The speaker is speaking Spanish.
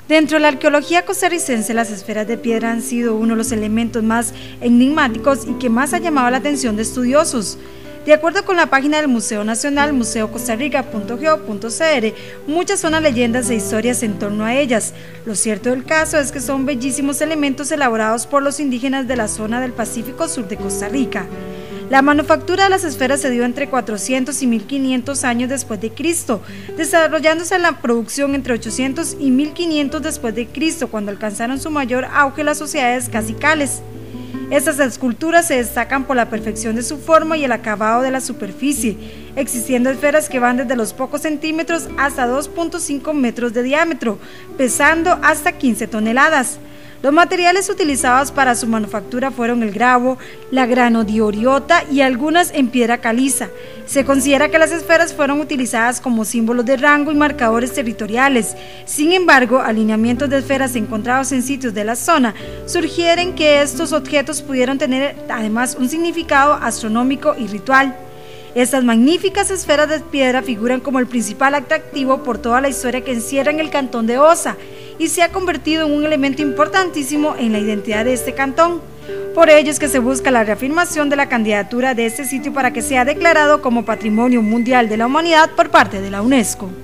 Dentro de la arqueología costarricense, las esferas de piedra han sido uno de los elementos más enigmáticos y que más ha llamado la atención de estudiosos. De acuerdo con la página del Museo Nacional, museocostarrica.go.cr, muchas son las leyendas e historias en torno a ellas. Lo cierto del caso es que son bellísimos elementos elaborados por los indígenas de la zona del Pacífico Sur de Costa Rica. La manufactura de las esferas se dio entre 400 y 1500 años después de Cristo, desarrollándose la producción entre 800 y 1500 después de Cristo, cuando alcanzaron su mayor auge las sociedades cacicales. Estas esculturas se destacan por la perfección de su forma y el acabado de la superficie, existiendo esferas que van desde los pocos centímetros hasta 2.5 metros de diámetro, pesando hasta 15 toneladas. Los materiales utilizados para su manufactura fueron el gravo, la granodioriota y algunas en piedra caliza. Se considera que las esferas fueron utilizadas como símbolos de rango y marcadores territoriales. Sin embargo, alineamientos de esferas encontrados en sitios de la zona sugieren que estos objetos pudieron tener además un significado astronómico y ritual. Estas magníficas esferas de piedra figuran como el principal atractivo por toda la historia que encierra en el cantón de Osa y se ha convertido en un elemento importantísimo en la identidad de este cantón. Por ello es que se busca la reafirmación de la candidatura de este sitio para que sea declarado como Patrimonio Mundial de la Humanidad por parte de la UNESCO.